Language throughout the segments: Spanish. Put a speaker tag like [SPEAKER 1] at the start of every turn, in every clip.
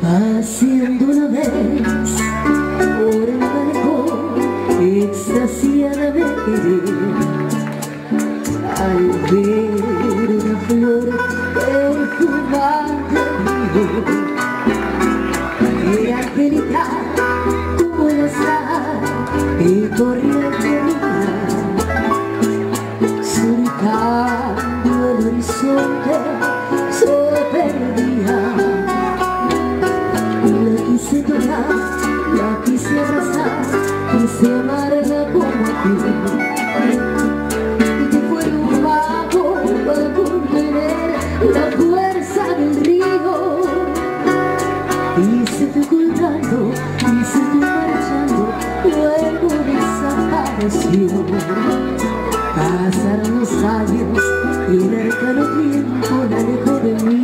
[SPEAKER 1] Haciendo una vez por el balcón extasiadamente, al ver una flor perfumada era angelical como el azar que corría en mi vida. Solitario el horizonte se perdía. La quise tocar, la quise abrazar, quise amarla como a ti. Y que fuera un vago para contener la fuerza del río. Y se fue ocultando, y se fue marchando, luego desapareció. Pasaron los años y el arcano tiempo la alejó de mí.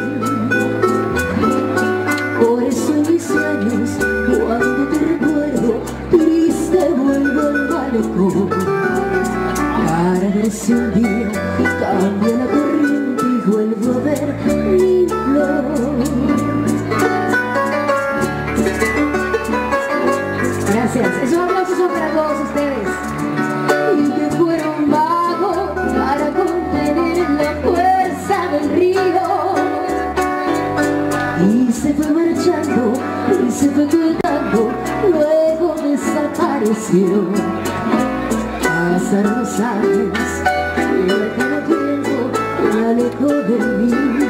[SPEAKER 1] Por eso en mis sueños, cuando te recuerdo, triste vuelvo al malecón, para ver si un día cambia la corriente y vuelvo a ver mi flor. Gracias, esos aplausos son para todos ustedes. Y que fuera un vago para contener la fuerza del río. Y se fue marchando, y se fue ocultando, luego desapareció. Pasaron los años, y el lejano tiempo la alejó de mí.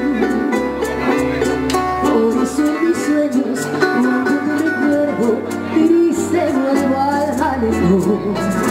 [SPEAKER 1] Por eso en mis sueños, cuando te recuerdo, triste vuelvo al malecón.